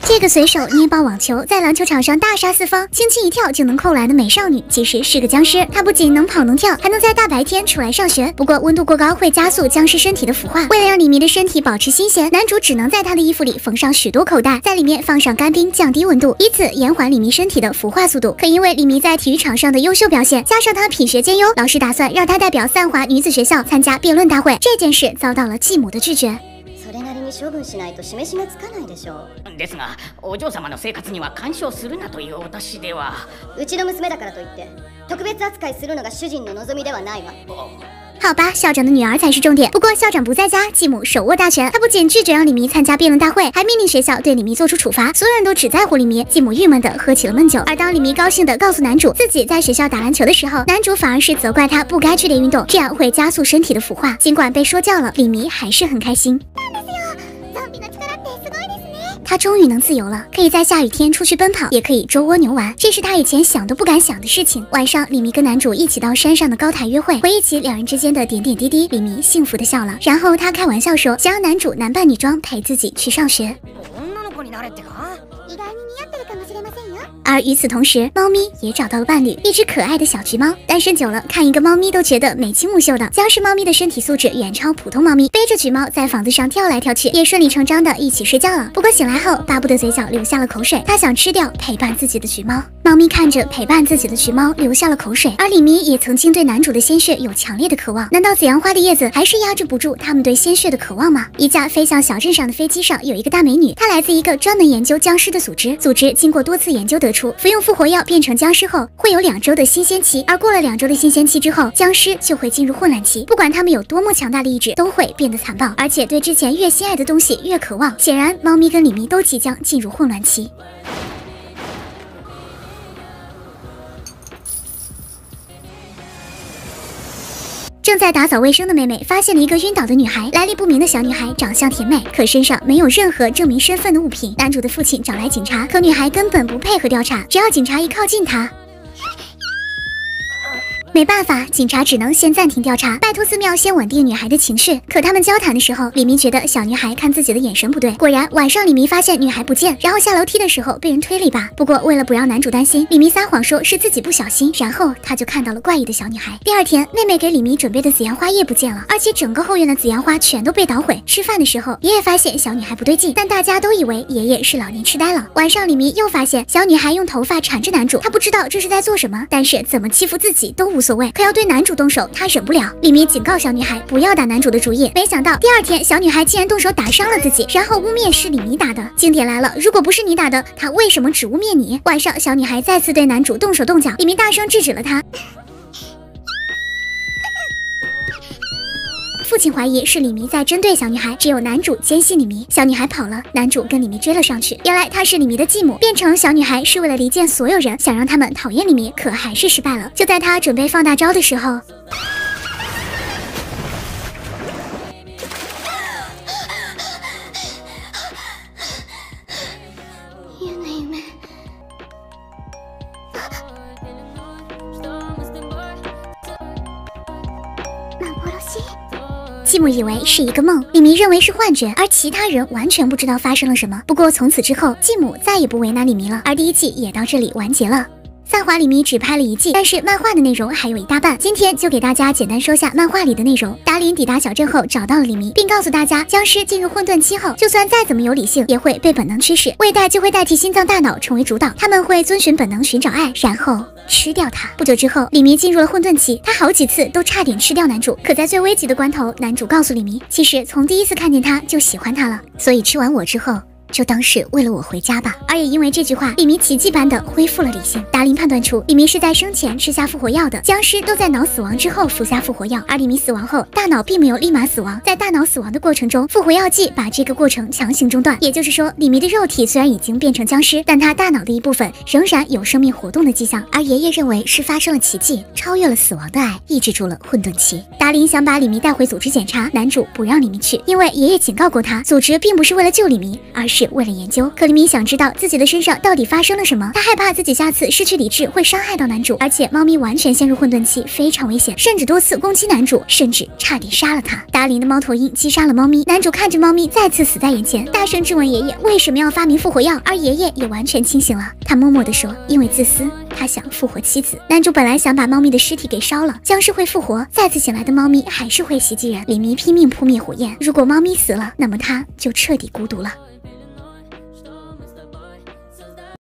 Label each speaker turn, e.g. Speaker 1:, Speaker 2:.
Speaker 1: 这个随手捏爆网球，在篮球场上大杀四方，轻轻一跳就能扣篮的美少女，其实是个僵尸。她不仅能跑能跳，还能在大白天出来上学。不过温度过高会加速僵尸身体的腐化。为了让李迷的身体保持新鲜，男主只能在她的衣服里缝上许多口袋，在里面放上干冰，降低温度，以此延缓李迷身体的腐化速度。可因为李迷在体育场上的优秀表现，加上她品学兼优，老师打算让她代表三华女子学校参加辩论大会。这件事遭到了继母的拒绝。
Speaker 2: それなりに処分しないと示しがつかないでしょう。
Speaker 3: ですが、お嬢様の生活には干渉するなという私では。
Speaker 2: うちの娘だからといって特別扱いするのが主人の望みではないわ。
Speaker 1: 好吧，校长的女儿才是重点。不过校长不在家，继母手握大权，她不仅拒绝让李迷参加辩论大会，还命令学校对李迷做出处罚。所有人都只在乎李迷，继母郁闷的喝起了闷酒。而当李迷高兴的告诉男主自己在学校打篮球的时候，男主反而是责怪他不该剧烈运动，这样会加速身体的腐化。尽管被说教了，李迷还是很开心。 他终于能自由了，可以在下雨天出去奔跑，也可以捉蜗牛玩，这是他以前想都不敢想的事情。晚上，李迷跟男主一起到山上的高台约会，回忆起两人之间的点点滴滴，李迷幸福的笑了。然后他开玩笑说，想让男主男扮女装陪自己去上学。 而与此同时，猫咪也找到了伴侣，一只可爱的小橘猫。单身久了，看一个猫咪都觉得眉清目秀的。僵尸猫咪的身体素质远超普通猫咪，背着橘猫在房子上跳来跳去，也顺理成章的一起睡觉了。不过醒来后，巴布的嘴角流下了口水，他想吃掉陪伴自己的橘猫。猫咪看着陪伴自己的橘猫流下了口水，而李迷也曾经对男主的鲜血有强烈的渴望。难道紫阳花的叶子还是压制不住他们对鲜血的渴望吗？一架飞向小镇上的飞机上有一个大美女，她来自一个专门研究僵尸的组织。组织经过多次研究得出，服用复活药变成僵尸后会有2周的新鲜期，而过了2周的新鲜期之后，僵尸就会进入混乱期。不管他们有多么强大的意志，都会变得残暴，而且对之前越心爱的东西越渴望。显然，猫咪跟李迷都即将进入混乱期。 正在打扫卫生的妹妹发现了一个晕倒的女孩，来历不明的小女孩长相甜美，可身上没有任何证明身份的物品。男主的父亲找来警察，可女孩根本不配合调查，只要警察一靠近她。 没办法，警察只能先暂停调查，拜托寺庙先稳定女孩的情绪。可他们交谈的时候，李迷觉得小女孩看自己的眼神不对。果然，晚上李迷发现女孩不见，然后下楼梯的时候被人推了一把。不过为了不让男主担心，李迷撒谎说是自己不小心，然后他就看到了怪异的小女孩。第二天，妹妹给李迷准备的紫阳花叶不见了，而且整个后院的紫阳花全都被捣毁。吃饭的时候，爷爷发现小女孩不对劲，但大家都以为爷爷是老年痴呆了。晚上，李迷又发现小女孩用头发缠着男主，他不知道这是在做什么，但是怎么欺负自己都无所谓，可要对男主动手，他忍不了。李迷警告小女孩不要打男主的主意，没想到第二天小女孩竟然动手打伤了自己，然后污蔑是李迷打的。经典来了，如果不是你打的，他为什么只污蔑你？晚上小女孩再次对男主动手动脚，李迷大声制止了他。父亲怀疑是李迷在针对小女孩，只有男主坚信李迷。小女孩跑了，男主跟李迷追了上去。原来她是李迷的继母，变成小女孩是为了离间所有人，想让他们讨厌李迷，可还是失败了。就在他准备放大招的时候，继母以为是一个梦，李迷认为是幻觉，而其他人完全不知道发生了什么。不过从此之后，继母再也不为难李迷了，而第1季也到这里完结了。三华李迷只拍了1季，但是漫画的内容还有一大半。今天就给大家简单说下漫画里的内容。达林抵达小镇后找到了李迷，并告诉大家，僵尸进入混沌期后，就算再怎么有理性，也会被本能驱使，胃袋就会代替心脏大脑成为主导，他们会遵循本能寻找爱，然后吃掉他。不久之后，李迷进入了混沌期，他好几次都差点吃掉男主，可在最危急的关头，男主告诉李迷，其实从第1次看见他就喜欢他了，所以吃完我之后，就当是为了我回家吧。而也因为这句话，李迷奇迹般的恢复了理性。达林判断出李迷是在生前吃下复活药的，僵尸都在脑死亡之后服下复活药，而李迷死亡后，大脑并没有立马死亡，在大脑死亡的过程中，复活药剂把这个过程强行中断。也就是说，李迷的肉体虽然已经变成僵尸，但他大脑的一部分仍然有生命活动的迹象。而爷爷认为是发生了奇迹，超越了死亡的爱，抑制住了混沌期。达林想把李迷带回组织检查，男主不让李迷去，因为爷爷警告过他，组织并不是为了救李迷，而是是为了研究。克里米想知道自己的身上到底发生了什么，他害怕自己下次失去理智会伤害到男主，而且猫咪完全陷入混沌期，非常危险，甚至多次攻击男主，甚至差点杀了他。达林的猫头鹰击杀了猫咪，男主看着猫咪再次死在眼前，大声质问爷爷为什么要发明复活药，而爷爷也完全清醒了，他默默地说，因为自私，他想复活妻子。男主本来想把猫咪的尸体给烧了，僵尸会复活，再次醒来的猫咪还是会袭击人。李迷拼命扑灭火焰，如果猫咪死了，那么他就彻底孤独了。